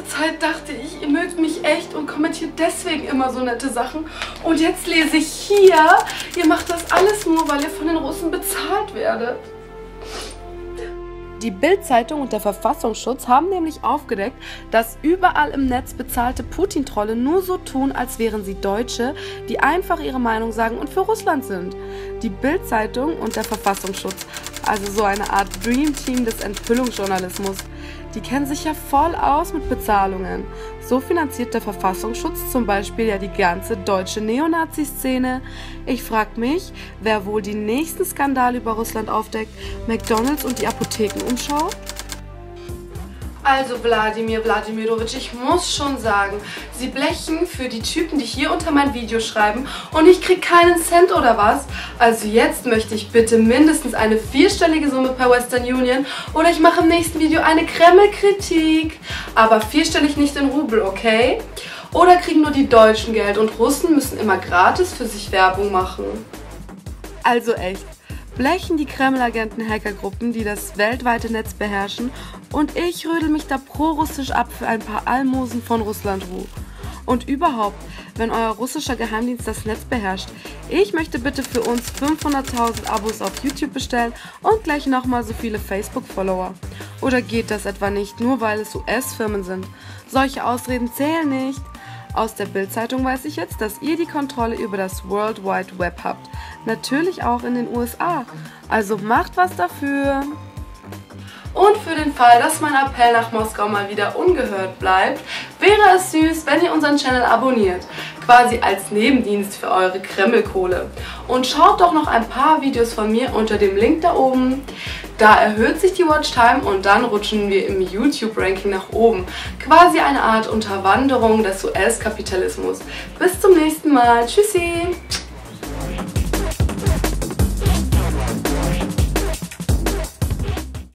Zeit dachte ich, ihr mögt mich echt und kommentiert deswegen immer so nette Sachen. Und jetzt lese ich hier, ihr macht das alles nur, weil ihr von den Russen bezahlt werdet. Die Bild-Zeitung und der Verfassungsschutz haben nämlich aufgedeckt, dass überall im Netz bezahlte Putin-Trolle nur so tun, als wären sie Deutsche, die einfach ihre Meinung sagen und für Russland sind. Die Bild-Zeitung und der Verfassungsschutz, also so eine Art Dream-Team des Enthüllungsjournalismus, die kennen sich ja voll aus mit Bezahlungen. So finanziert der Verfassungsschutz zum Beispiel ja die ganze deutsche Neonazi-Szene. Ich frag mich, wer wohl die nächsten Skandale über Russland aufdeckt? McDonald's und die Apothekenumschau? Also Wladimir Wladimirovich, ich muss schon sagen, Sie blechen für die Typen, die hier unter mein Video schreiben und ich krieg keinen Cent oder was. Also jetzt möchte ich bitte mindestens eine 4-stellige Summe per Western Union oder ich mache im nächsten Video eine Kreml-Kritik. Aber 4-stellig nicht in Rubel, okay? Oder kriegen nur die Deutschen Geld und Russen müssen immer gratis für sich Werbung machen. Also echt. Blechen die Kreml-Agenten-Hackergruppen, die das weltweite Netz beherrschen und ich rödel mich da pro-russisch ab für ein paar Almosen von Russland-Ruh. Und überhaupt, wenn euer russischer Geheimdienst das Netz beherrscht, ich möchte bitte für uns 500.000 Abos auf YouTube bestellen und gleich nochmal so viele Facebook-Follower. Oder geht das etwa nicht, nur weil es US-Firmen sind? Solche Ausreden zählen nicht. Aus der Bild-Zeitung weiß ich jetzt, dass ihr die Kontrolle über das World Wide Web habt. Natürlich auch in den USA. Also macht was dafür. Und für den Fall, dass mein Appell nach Moskau mal wieder ungehört bleibt, wäre es süß, wenn ihr unseren Channel abonniert. Quasi als Nebendienst für eure Kremlkohle. Und schaut doch noch ein paar Videos von mir unter dem Link da oben. Da erhöht sich die Watchtime und dann rutschen wir im YouTube-Ranking nach oben. Quasi eine Art Unterwanderung des US-Kapitalismus. Bis zum nächsten Mal. Tschüssi!